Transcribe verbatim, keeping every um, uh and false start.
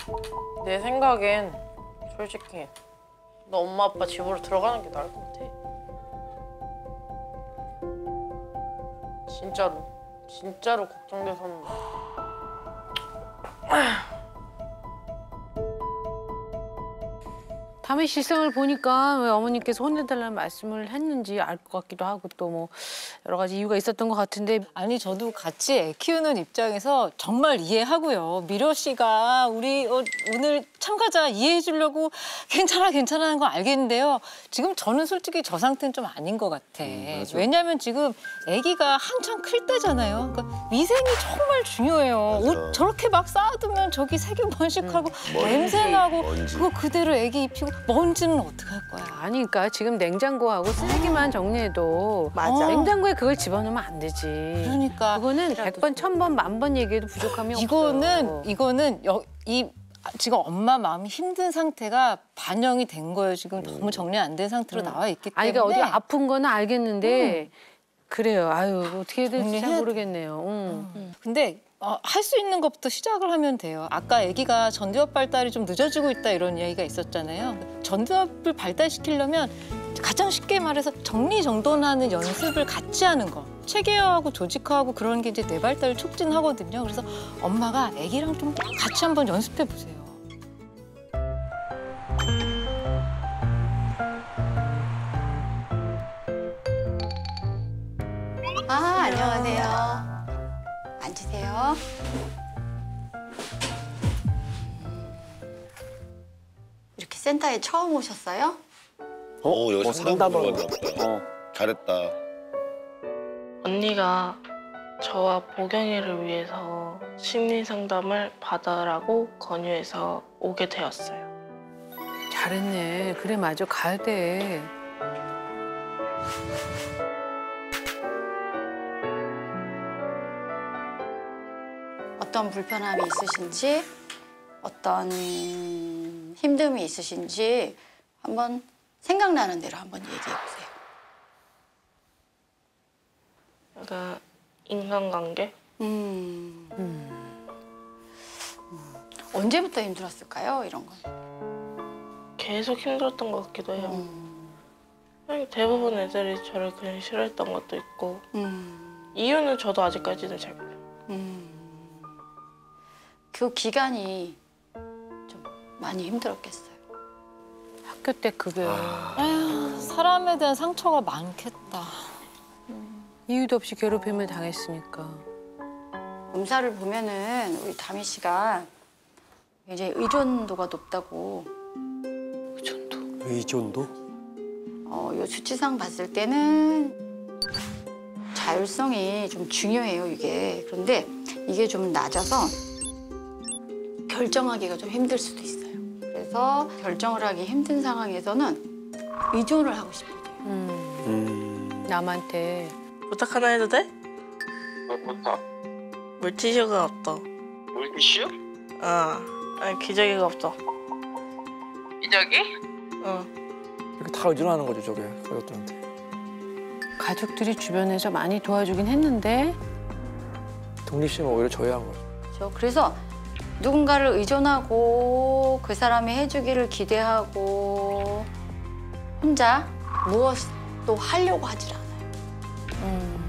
내 생각엔 솔직히 너 엄마 아빠 집으로 들어가는 게 나을 것 같아. 진짜로. 진짜로 걱정돼서는. 다미 실상을 보니까 왜 어머니께서 혼내달라는 말씀을 했는지 알 것 같기도 하고 또 뭐 여러 가지 이유가 있었던 것 같은데. 아니 저도 같이 애 키우는 입장에서 정말 이해하고요. 미려 씨가 우리 어, 오늘 참가자 이해해 주려고 괜찮아 괜찮아 하는 거 알겠는데요. 지금 저는 솔직히 저 상태는 좀 아닌 것 같아. 음, 왜냐면 지금 아기가 한창 클 때잖아요. 그러니까 위생이 정말 중요해요. 맞아. 옷 저렇게 막 쌓아두면 저기 세균 번식하고 음, 냄새 나고 먼지. 그거 그대로 아기 입히고 먼지는 어떡할 거야. 아니 그러니까 지금 냉장고하고 쓰레기만 정리해도 맞아. 냉장고에 그걸 집어넣으면 안 되지. 그러니까 그거는 백 번, 천 번, 만 번 얘기해도 부족함이 이거는 없어요. 이거는 여, 이 지금 엄마 마음이 힘든 상태가 반영이 된 거예요. 지금 너무 정리 안 된 상태로 나와 있기 때문에. 아니 그러니까 어디 아픈 거는 알겠는데 그래요. 아유 어떻게 해야 될지 잘 정리해야 모르겠네요. 응. 근데 어, 할 수 있는 것부터 시작을 하면 돼요. 아까 아기가 전두엽 발달이 좀 늦어지고 있다 이런 이야기가 있었잖아요. 전두엽을 발달시키려면 가장 쉽게 말해서 정리정돈하는 연습을 같이 하는 거. 체계화하고 조직화하고 그런 게 이제 뇌 발달을 촉진하거든요. 그래서 엄마가 아기랑 좀 같이 한번 연습해 보세요. 아, 안녕하세요. 앉으세요. 이렇게 센터에 처음 오셨어요? 어, 여기 어, 상담 상담원. 들어갔나 보다. 어. 잘했다. 언니가 저와 보경이를 위해서 심리 상담을 받으라고 권유해서 오게 되었어요. 잘했네. 그래 맞아 가야 돼. 어떤 불편함이 있으신지, 어떤 힘듦이 있으신지 한번 생각나는 대로 한번 얘기해 보세요. 약간 인간관계? 음. 음. 언제부터 힘들었을까요? 이런 건. 계속 힘들었던 것 같기도 해요. 음. 그냥 대부분 애들이 저를 그냥 싫어했던 것도 있고 음. 이유는 저도 아직까지는 잘 몰라요. 음. 그 기간이 좀 많이 힘들었겠어요. 학교 때 그게 아휴, 사람에 대한 상처가 많겠다. 이유도 없이 괴롭힘을 당했으니까. 검사를 보면은 우리 다미 씨가 이제 의존도가 높다고. 의존도. 의존도? 어, 요 수치상 봤을 때는 자율성이 좀 중요해요, 이게. 그런데 이게 좀 낮아서 결정하기가 좀 힘들 수도 있어요. 그래서 결정을 하기 힘든 상황에서는 의존을 하고 싶어요. 음. 음. 남한테. 부탁 하나 해도 돼? 뭐 부탁? 물티슈가 없어. 물티슈? 어. 아니 기저귀가 없어. 기저귀? 어. 이렇게 다 의존하는 거죠, 저게 가족들한테. 가족들이 주변에서 많이 도와주긴 했는데 독립심은 오히려 저해한 거죠. 그렇죠. 그래서 누군가를 의존하고 그 사람이 해주기를 기대하고 혼자 무엇도 하려고 하질 않아요. 음.